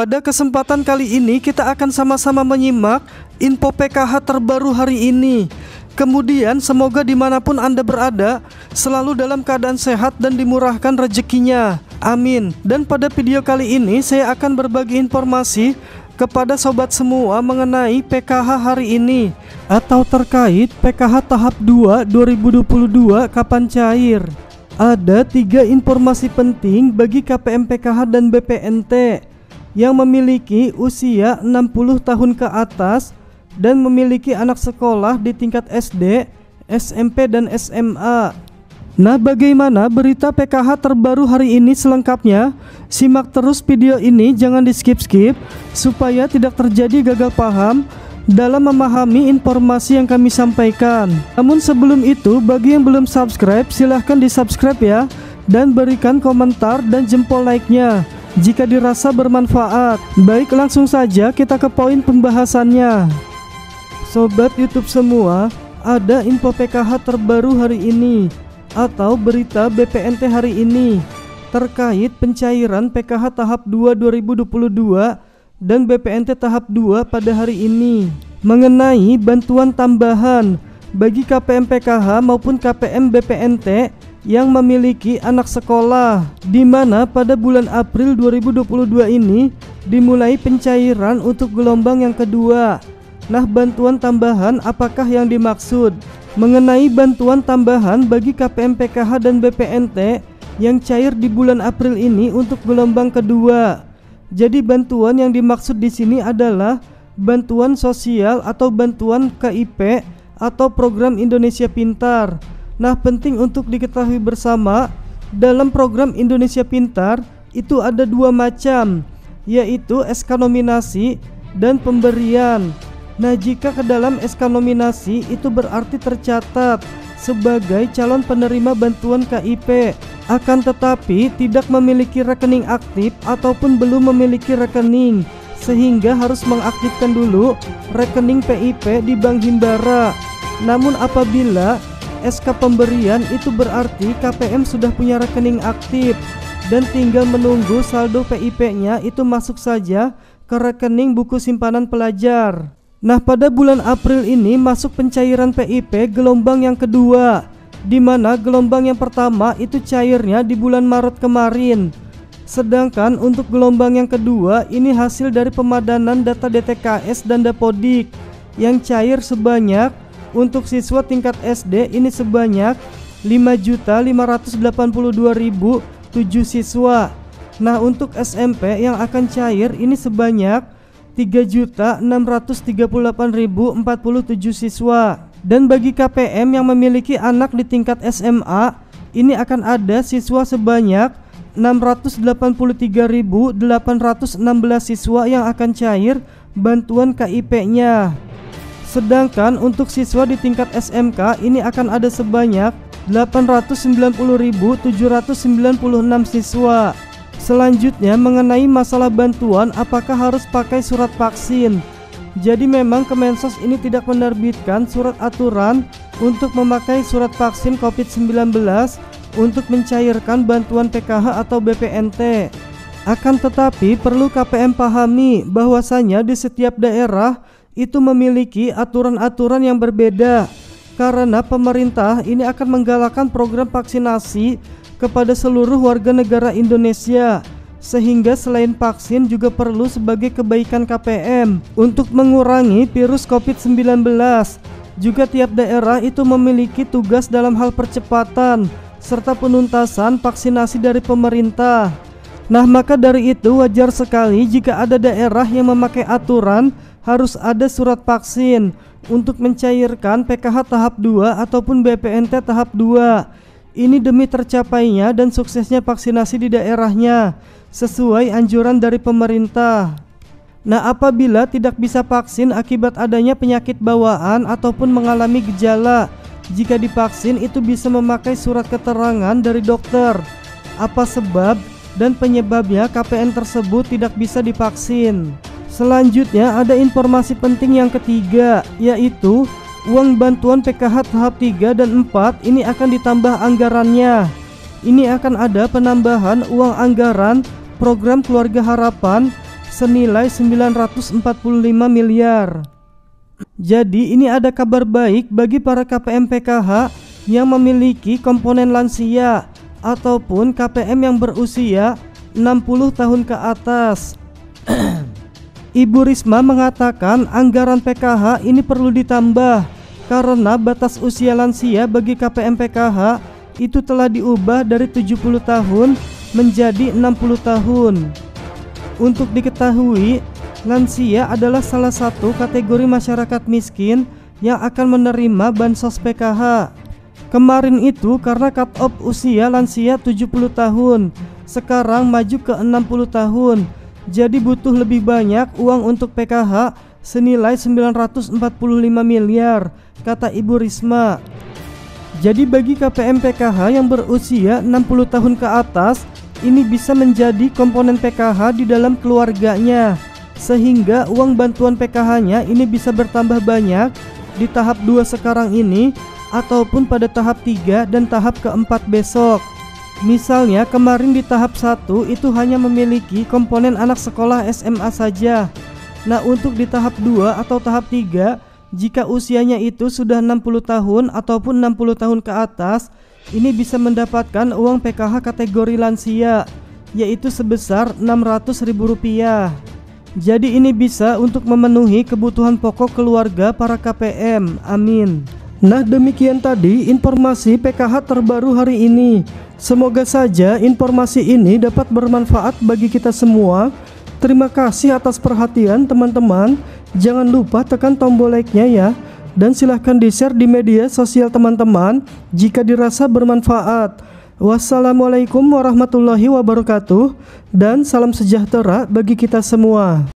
Pada kesempatan kali ini kita akan sama-sama menyimak info PKH terbaru hari ini. Kemudian semoga dimanapun Anda berada selalu dalam keadaan sehat dan dimurahkan rezekinya. Amin. Dan pada video kali ini saya akan berbagi informasi kepada sobat semua mengenai PKH hari ini atau terkait PKH tahap 2 2022 kapan cair. Ada 3 informasi penting bagi KPM PKH dan BPNT yang memiliki usia 60 tahun ke atas dan memiliki anak sekolah di tingkat SD, SMP, dan SMA. Nah, bagaimana berita PKH terbaru hari ini selengkapnya? Simak terus video ini, jangan di skip-skip supaya tidak terjadi gagal paham dalam memahami informasi yang kami sampaikan. Namun sebelum itu, bagi yang belum subscribe, silahkan di subscribe ya, dan berikan komentar dan jempol like-nya jika dirasa bermanfaat. Baik, langsung saja kita ke poin pembahasannya. Sobat YouTube semua, ada info PKH terbaru hari ini atau berita BPNT hari ini terkait pencairan PKH tahap 2 2022 dan BPNT tahap 2 pada hari ini mengenai bantuan tambahan bagi KPM PKH maupun KPM BPNT yang memiliki anak sekolah, di mana pada bulan April 2022 ini dimulai pencairan untuk gelombang yang kedua. Nah, bantuan tambahan apakah yang dimaksud? Mengenai bantuan tambahan bagi KPM PKH dan BPNT yang cair di bulan April ini untuk gelombang kedua. Jadi bantuan yang dimaksud di sini adalah bantuan sosial atau bantuan KIP atau program Indonesia Pintar. Nah, penting untuk diketahui bersama, dalam program Indonesia Pintar itu ada 2 macam, yaitu SK nominasi dan pemberian. Nah, jika ke dalam SK nominasi itu berarti tercatat sebagai calon penerima bantuan KIP, akan tetapi tidak memiliki rekening aktif ataupun belum memiliki rekening, sehingga harus mengaktifkan dulu rekening PIP di Bank Himbara. Namun apabila SK pemberian itu berarti KPM sudah punya rekening aktif dan tinggal menunggu saldo PIP-nya itu masuk saja ke rekening buku simpanan pelajar. Nah, pada bulan April ini masuk pencairan PIP gelombang yang kedua, di mana gelombang yang pertama itu cairnya di bulan Maret kemarin. Sedangkan untuk gelombang yang kedua ini hasil dari pemadanan data DTKS dan Dapodik yang cair sebanyak untuk siswa tingkat SD ini sebanyak 5.582.007 siswa. Nah, untuk SMP yang akan cair ini sebanyak 3.638.047 siswa. Dan bagi KPM yang memiliki anak di tingkat SMA ini akan ada siswa sebanyak 683.816 siswa yang akan cair bantuan KIP-nya. Sedangkan untuk siswa di tingkat SMK ini akan ada sebanyak 890.796 siswa. Selanjutnya mengenai masalah bantuan apakah harus pakai surat vaksin. Jadi memang Kemensos ini tidak menerbitkan surat aturan untuk memakai surat vaksin COVID-19 untuk mencairkan bantuan PKH atau BPNT. Akan tetapi perlu KPM pahami bahwasanya di setiap daerah itu memiliki aturan-aturan yang berbeda, karena pemerintah ini akan menggalakkan program vaksinasi kepada seluruh warga negara Indonesia, sehingga selain vaksin juga perlu sebagai kebaikan KPM untuk mengurangi virus COVID-19. Juga tiap daerah itu memiliki tugas dalam hal percepatan serta penuntasan vaksinasi dari pemerintah. Nah, maka dari itu wajar sekali jika ada daerah yang memakai aturan harus ada surat vaksin untuk mencairkan PKH tahap 2 ataupun BPNT tahap 2. Ini demi tercapainya dan suksesnya vaksinasi di daerahnya sesuai anjuran dari pemerintah. Nah, apabila tidak bisa vaksin akibat adanya penyakit bawaan ataupun mengalami gejala, jika divaksin itu bisa memakai surat keterangan dari dokter apa sebab dan penyebabnya KPN tersebut tidak bisa divaksin. Selanjutnya ada informasi penting yang ketiga, yaitu uang bantuan PKH tahap 3 dan 4 ini akan ditambah anggarannya. Ini akan ada penambahan uang anggaran program Keluarga Harapan senilai 945 miliar. Jadi ini ada kabar baik bagi para KPM PKH yang memiliki komponen lansia ataupun KPM yang berusia 60 tahun ke atas. Ibu Risma mengatakan anggaran PKH ini perlu ditambah karena batas usia lansia bagi KPM PKH itu telah diubah dari 70 tahun menjadi 60 tahun. Untuk diketahui, lansia adalah salah satu kategori masyarakat miskin yang akan menerima bansos PKH. Kemarin itu karena cut off usia lansia 70 tahun, sekarang maju ke 60 tahun. Jadi butuh lebih banyak uang untuk PKH senilai 945 miliar, kata Ibu Risma. Jadi bagi KPM PKH yang berusia 60 tahun ke atas, ini bisa menjadi komponen PKH di dalam keluarganya, sehingga uang bantuan PKH-nya ini bisa bertambah banyak di tahap 2 sekarang ini ataupun pada tahap 3 dan tahap keempat besok. Misalnya kemarin di tahap 1 itu hanya memiliki komponen anak sekolah SMA saja. Nah untuk di tahap 2 atau tahap 3, jika usianya itu sudah 60 tahun ataupun 60 tahun ke atas, ini bisa mendapatkan uang PKH kategori lansia, yaitu sebesar Rp600.000. Jadi ini bisa untuk memenuhi kebutuhan pokok keluarga para KPM. Amin. Nah demikian tadi informasi PKH terbaru hari ini. Semoga saja informasi ini dapat bermanfaat bagi kita semua. Terima kasih atas perhatian teman-teman. Jangan lupa tekan tombol like-nya ya. Dan silahkan di-share di media sosial teman-teman jika dirasa bermanfaat. Wassalamualaikum warahmatullahi wabarakatuh. Dan salam sejahtera bagi kita semua.